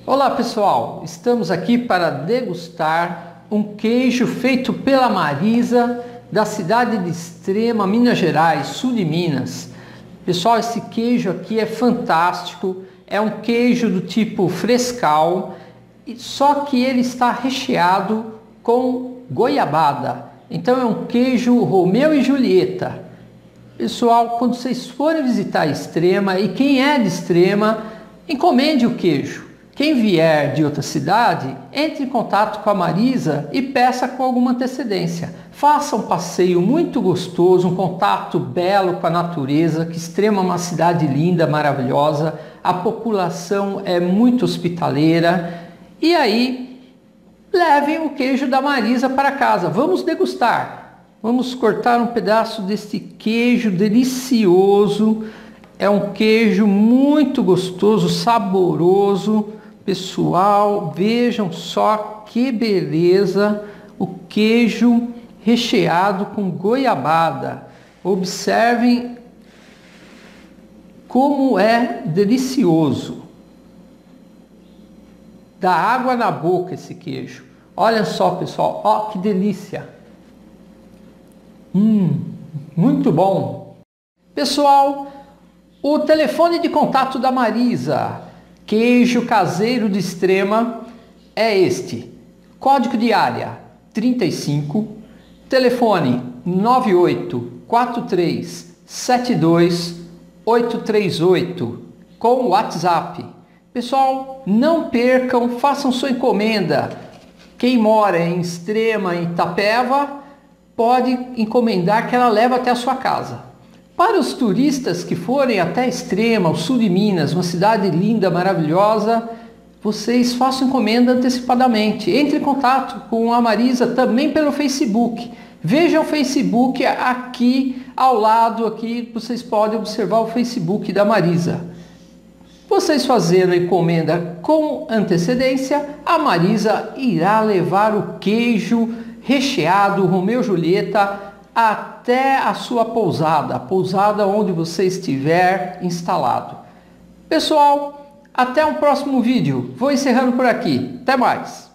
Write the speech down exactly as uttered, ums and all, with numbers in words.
Olá pessoal, estamos aqui para degustar um queijo feito pela Marisa da cidade de Extrema, Minas Gerais, sul de Minas. Pessoal, esse queijo aqui é fantástico, é um queijo do tipo frescal, só que ele está recheado com goiabada. Então é um queijo Romeu e Julieta. Pessoal, quando vocês forem visitar Extrema, e quem é de Extrema, encomende o queijo. Quem vier de outra cidade, entre em contato com a Marisa e peça com alguma antecedência. Faça um passeio muito gostoso, um contato belo com a natureza, que Extrema é uma cidade linda, maravilhosa, a população é muito hospitaleira. E aí, levem o queijo da Marisa para casa. Vamos degustar. Vamos cortar um pedaço desse queijo delicioso. É um queijo muito gostoso, saboroso. Pessoal, vejam só que beleza, o queijo recheado com goiabada. Observem como é delicioso. Dá água na boca esse queijo. Olha só, pessoal, ó que delícia. Hum, muito bom. Pessoal, o telefone de contato da Marisa, queijo caseiro de Extrema, é este. Código de área trinta e cinco, telefone nove oito quatro três sete dois oito três oito, com WhatsApp. Pessoal, não percam, façam sua encomenda. Quem mora em Extrema, em Itapeva, pode encomendar que ela leva até a sua casa. Para os turistas que forem até Extrema, o sul de Minas, uma cidade linda, maravilhosa, vocês façam encomenda antecipadamente. Entre em contato com a Marisa também pelo Facebook. Veja o Facebook aqui ao lado, aqui vocês podem observar o Facebook da Marisa. Vocês fazendo a encomenda com antecedência, a Marisa irá levar o queijo recheado Romeu e Julieta até a sua pousada, a pousada onde você estiver instalado. Pessoal, até um próximo vídeo. Vou encerrando por aqui. Até mais!